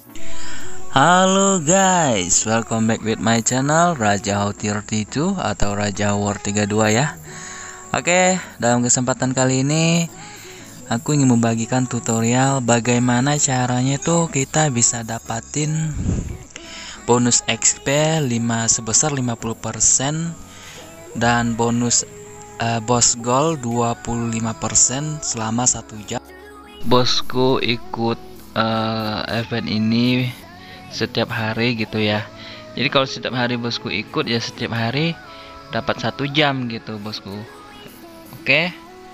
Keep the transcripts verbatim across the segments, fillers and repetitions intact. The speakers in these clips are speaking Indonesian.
Halo guys, welcome back with my channel Raja How tiga puluh dua atau Raja War tiga puluh dua ya. Oke, dalam kesempatan kali ini aku ingin membagikan tutorial bagaimana caranya tuh kita bisa dapatin bonus X P lima sebesar lima puluh persen dan bonus uh, boss gold dua puluh lima persen selama satu jam. Bosku ikut uh, event ini setiap hari gitu ya. Jadi kalau setiap hari bosku ikut ya setiap hari dapat satu jam gitu bosku. Oke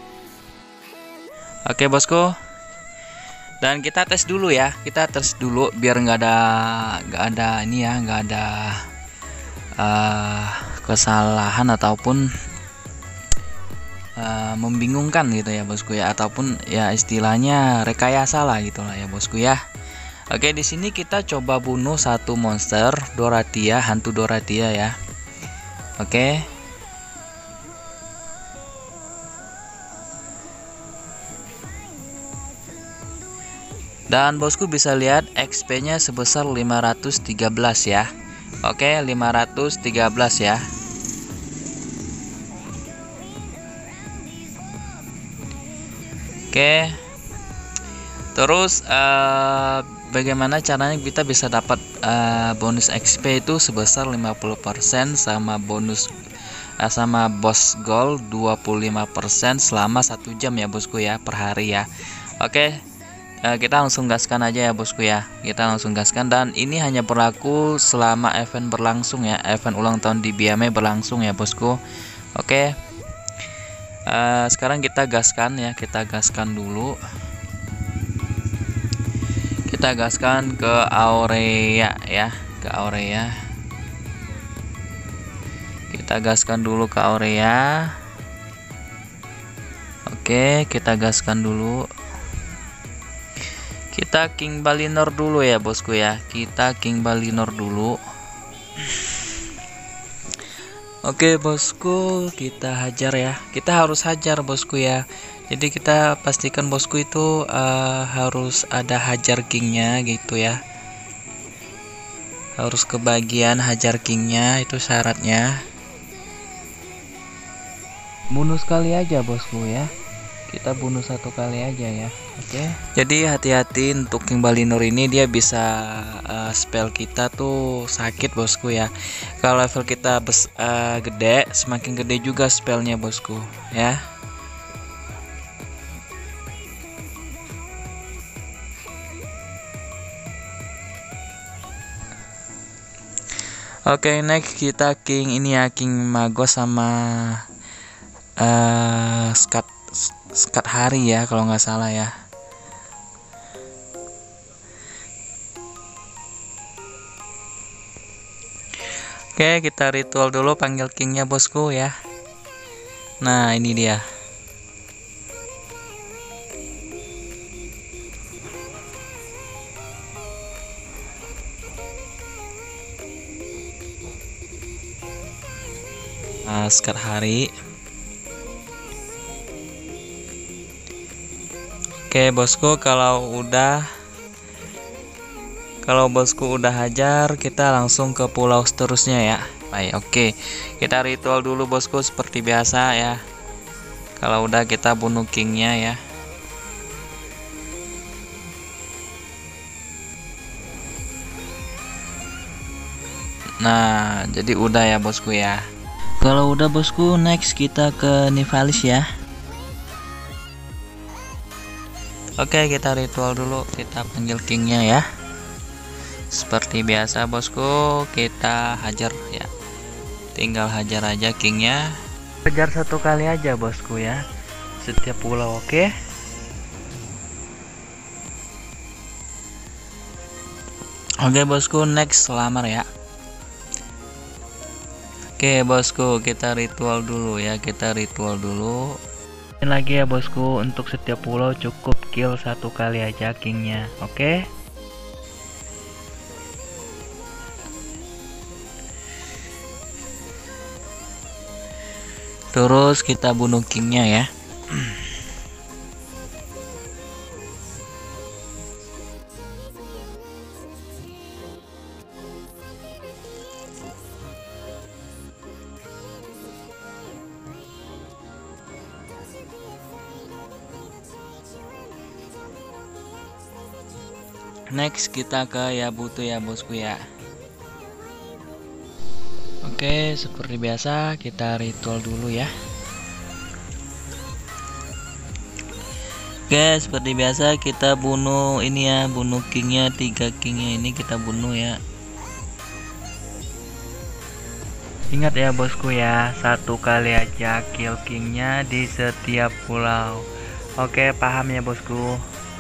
Oke bosku, dan kita tes dulu ya, kita tes dulu biar nggak ada nggak ada ini ya, nggak ada uh, kesalahan ataupun uh, membingungkan gitu ya bosku ya, ataupun ya istilahnya rekayasa lah gitulah ya bosku ya. Oke, di sini kita coba bunuh satu monster Doratia, hantu Doratia ya. Oke. Dan bosku bisa lihat X P-nya sebesar lima ratus tiga belas ya. Oke, lima ratus tiga belas ya. Oke. Terus uh, bagaimana caranya kita bisa dapat uh, bonus X P itu sebesar lima puluh persen sama bonus uh, sama boss gold dua puluh lima persen selama satu jam ya bosku ya, per hari ya. Oke, uh, kita langsung gaskan aja ya bosku ya. Kita langsung gaskan, dan ini hanya berlaku selama event berlangsung ya, event ulang tahun di Biame berlangsung ya bosku. Oke, uh, sekarang kita gaskan ya, kita gaskan dulu. Kita gaskan ke Aurea ya, ke Aurea. Kita gaskan dulu ke Aurea. Oke, kita gaskan dulu. Kita King Balinor dulu ya bosku ya. Kita King Balinor dulu. Oke bosku, kita hajar ya. Kita harus hajar bosku ya. Jadi kita pastikan bosku itu uh, harus ada hajar kingnya gitu ya. Harus kebagian hajar kingnya, itu syaratnya. Bunuh sekali aja bosku ya. Kita bunuh satu kali aja ya. Oke. Jadi hati-hati untuk King Balinor ini, dia bisa uh, spell kita tuh sakit bosku ya. Kalau level kita bes, uh, gede, semakin gede juga spellnya bosku ya. Oke, okay, next kita King ini ya, King Magos sama uh, Skat Skat Hari ya kalau nggak salah ya. Oke, okay, kita ritual dulu panggil Kingnya bosku ya. Nah ini dia. Nah, Skat Hari. Oke bosku, kalau udah kalau bosku udah hajar, kita langsung ke pulau seterusnya ya. Baik, oke, kita ritual dulu bosku seperti biasa ya. Kalau udah kita bunuh kingnya ya. Nah jadi udah ya bosku ya. Kalau udah bosku, next kita ke Nivalis ya. Oke, kita ritual dulu, kita panggil kingnya ya. Seperti biasa bosku, kita hajar ya. Tinggal hajar aja kingnya. Hajar satu kali aja bosku ya, setiap pulau. Oke. Oke bosku, next lamar ya. Oke bosku, kita ritual dulu ya, kita ritual dulu. Ini lagi ya bosku, untuk setiap pulau cukup kill satu kali aja kingnya. Oke. Terus kita bunuh kingnya ya. Next kita ke Yabuto ya bosku ya. Oke, seperti biasa kita ritual dulu ya. Oke, seperti biasa kita bunuh ini ya, bunuh kingnya, tiga kingnya ini kita bunuh ya. Ingat ya bosku ya, satu kali aja kill kingnya di setiap pulau. Oke, paham ya bosku.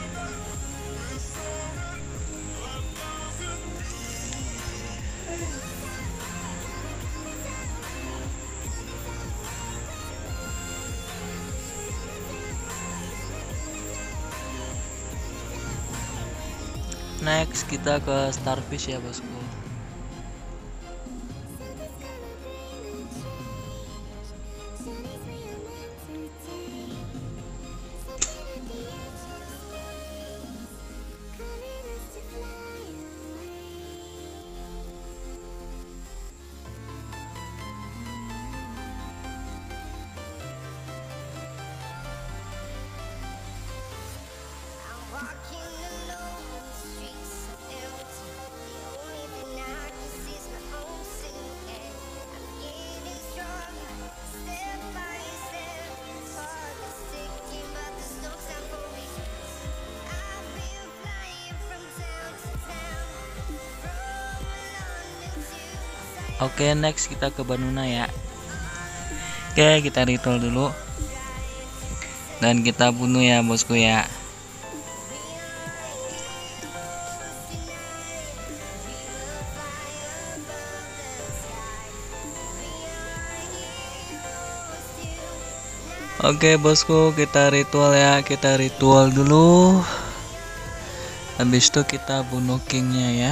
Next kita ke starfish ya bosku. Oke, next kita ke Banuna ya. Oke, kita ritual dulu dan kita bunuh ya bosku ya. Oke bosku, kita ritual ya, kita ritual dulu. Habis itu kita bunuh kingnya ya.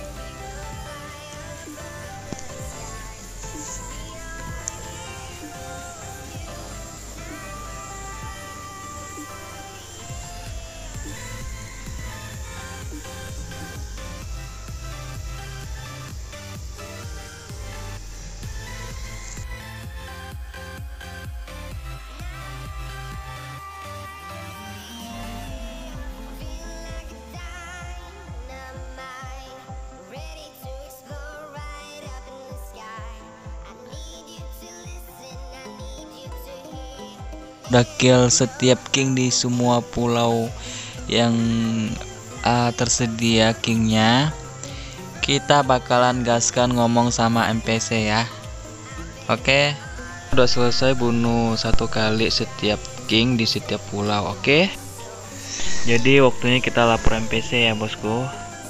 Udah kill setiap king di semua pulau yang uh, tersedia kingnya. Kita bakalan gaskan ngomong sama N P C ya. Oke, udah selesai bunuh satu kali setiap king di setiap pulau. Oke, jadi waktunya kita lapor N P C ya bosku.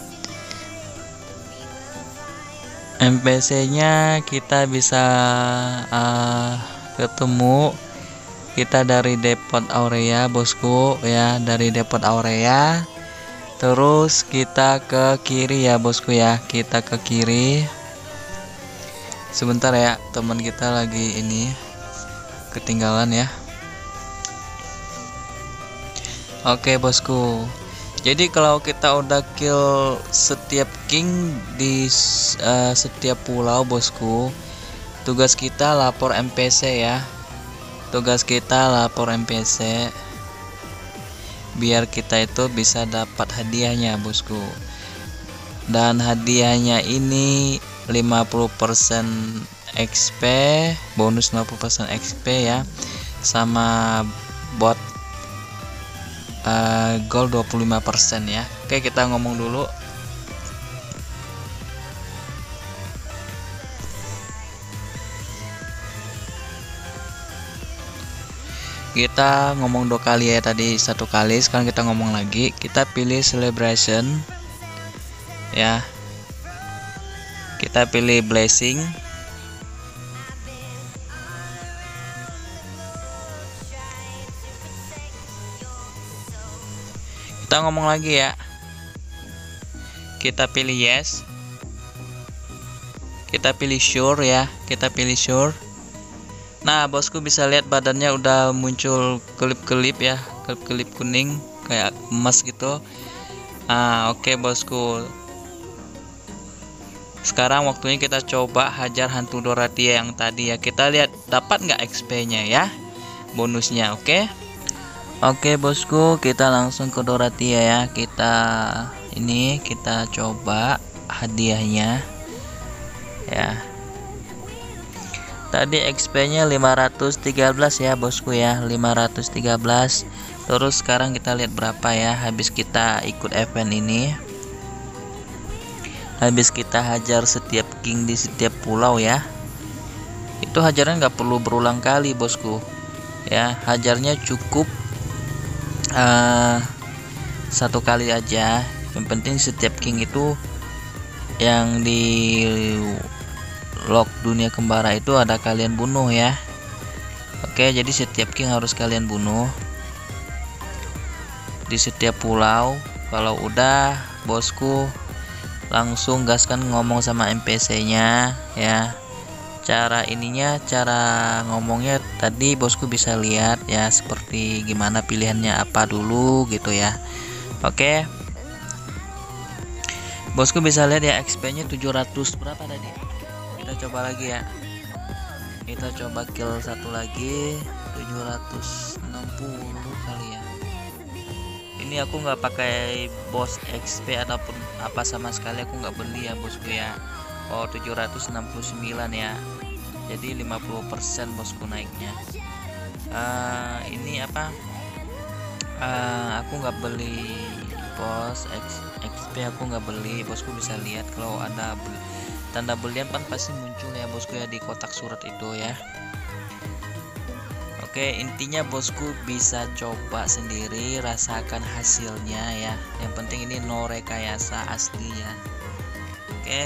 N P C nya kita bisa uh, ketemu kita dari Depot Aurea bosku ya, dari Depot Aurea. Terus kita ke kiri ya bosku ya, kita ke kiri. Sebentar ya, teman kita lagi ini ketinggalan ya. Oke bosku, jadi kalau kita udah kill setiap king di uh, setiap pulau bosku, tugas kita lapor N P C ya. Tugas kita lapor N P C biar kita itu bisa dapat hadiahnya bosku. Dan hadiahnya ini lima puluh persen X P, bonus lima puluh persen X P ya, sama bot uh, gold dua puluh lima persen ya. Oke, kita ngomong dulu. Kita ngomong dua kali ya, tadi satu kali, sekarang kita ngomong lagi. Kita pilih celebration ya, kita pilih blessing, kita ngomong lagi ya, kita pilih yes, kita pilih sure ya, kita pilih sure. Nah bosku bisa lihat badannya udah muncul kelip-kelip ya, kelip-kelip kuning kayak emas gitu. Nah oke okay, bosku, sekarang waktunya kita coba hajar hantu Doratia yang tadi ya. Kita lihat dapat nggak X P nya ya, bonusnya. Oke okay? Oke okay, bosku, kita langsung ke Doratia ya. Kita ini kita coba hadiahnya ya. Tadi X P nya lima ratus tiga belas ya bosku ya, lima ratus tiga belas. Terus sekarang kita lihat berapa ya habis kita ikut event ini. Habis kita hajar setiap king di setiap pulau ya, itu hajarnya nggak perlu berulang kali bosku ya, hajarnya cukup uh, satu kali aja. Yang penting setiap king itu yang di lock dunia kembara itu ada kalian bunuh ya. Oke, jadi setiap king harus kalian bunuh di setiap pulau. Kalau udah bosku langsung gaskan ngomong sama N P C nya ya. Cara ininya, cara ngomongnya tadi bosku bisa lihat ya, seperti gimana pilihannya apa dulu gitu ya. Oke, bosku bisa lihat ya X P nya tujuh ratus berapa tadi. Kita coba lagi ya, kita coba kill satu lagi, tujuh ratus enam puluh kali ya. Ini aku nggak pakai bos X P ataupun apa sama sekali, aku nggak beli ya bosku ya. Oh, tujuh ratus enam puluh sembilan ya, jadi lima puluh persen bosku naiknya. Uh, ini apa, uh, aku nggak beli bos X, XP, aku nggak beli. Bosku bisa lihat kalau ada beli, tanda belian kan pasti muncul ya bosku ya di kotak surat itu ya. Oke, intinya bosku bisa coba sendiri, rasakan hasilnya ya. Yang penting ini no rekayasa, asli ya. Oke,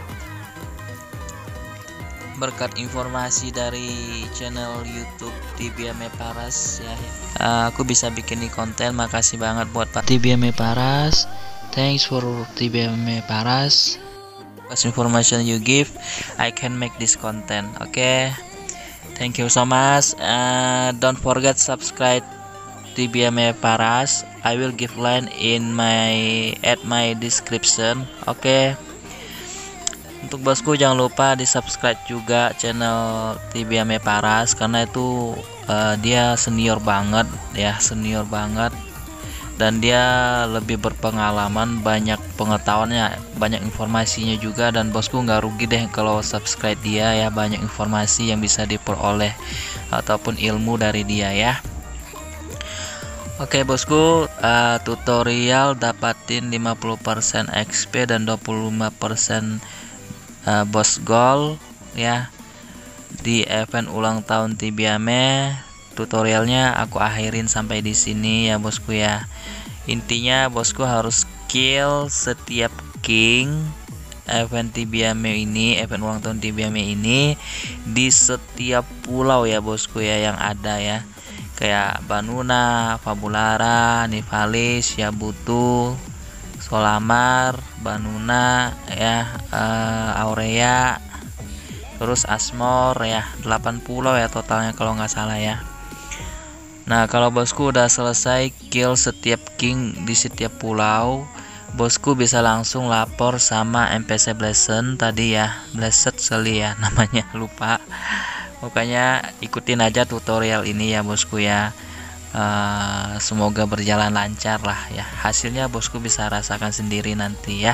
berkat informasi dari channel YouTube Tibiame Paras ya, uh, aku bisa bikin ini konten. Makasih banget buat Pak Tibiame Paras. Thanks for Tibiame Paras. As information you give, I can make this content. Oke, okay? Thank you so much. Uh, don't forget subscribe Tibiame Paras. I will give link in my at my description. Oke. Okay? Untuk bosku jangan lupa di subscribe juga channel Tibiame Paras, karena itu uh, dia senior banget ya, senior banget. Dan dia lebih berpengalaman, banyak pengetahuannya, banyak informasinya juga. Dan bosku nggak rugi deh kalau subscribe dia ya, banyak informasi yang bisa diperoleh ataupun ilmu dari dia ya. Oke bosku, uh, tutorial dapatin lima puluh persen X P dan dua puluh lima persen uh, boss gold ya di event ulang tahun Tibiame. Tutorialnya aku akhirin sampai di sini ya bosku ya. Intinya bosku harus kill setiap king event Tibiame ini, event ulang tahun Tibiame ini di setiap pulau ya bosku ya yang ada ya. Kayak Banuna, Fabulara, Nivalis, Yabutu, Solamar, Banuna ya, uh, Aurea, terus Asmor ya, delapan pulau ya totalnya kalau nggak salah ya. Nah, kalau bosku udah selesai kill setiap king di setiap pulau, bosku bisa langsung lapor sama N P C Blessed tadi ya, Blessed sekali ya namanya, lupa. Pokoknya ikutin aja tutorial ini ya bosku ya. Uh, semoga berjalan lancar lah ya. Hasilnya bosku bisa rasakan sendiri nanti ya.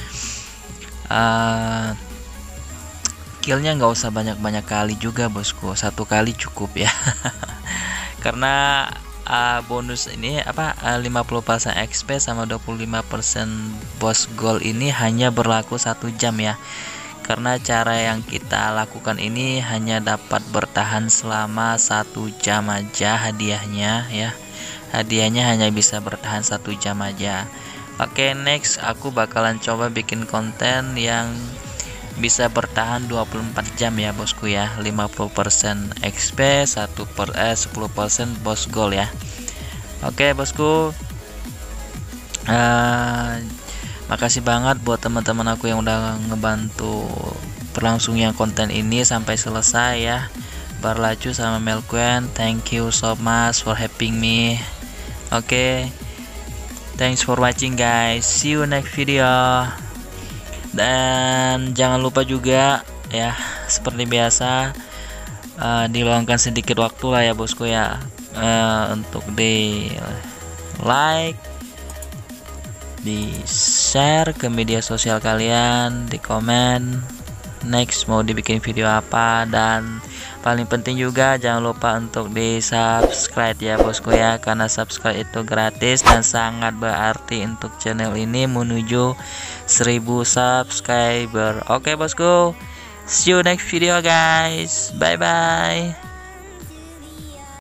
Uh, killnya nggak usah banyak-banyak kali juga bosku, satu kali cukup ya. Karena uh, bonus ini apa uh, lima puluh persen X P sama dua puluh lima persen boss gold ini hanya berlaku satu jam ya. Karena cara yang kita lakukan ini hanya dapat bertahan selama satu jam aja hadiahnya ya. Hadiahnya hanya bisa bertahan satu jam aja. Oke, next aku bakalan coba bikin konten yang bisa bertahan dua puluh empat jam ya bosku ya. Lima puluh persen X P, satu per eh, sepuluh persen boss gold ya. Oke bosku, uh, makasih banget buat teman-teman aku yang udah ngebantu berlangsungnya konten ini sampai selesai ya. Barlacu sama Melquen, thank you so much for helping me. Oke, thanks for watching guys, see you next video. Dan jangan lupa juga ya, seperti biasa uh, diluangkan sedikit waktu lah ya bosku ya, uh, untuk di like, di share ke media sosial kalian, di komen next mau dibikin video apa, dan paling penting juga jangan lupa untuk di subscribe ya bosku ya, karena subscribe itu gratis dan sangat berarti untuk channel ini menuju seribu subscriber. Oke bosku, see you next video guys, bye bye.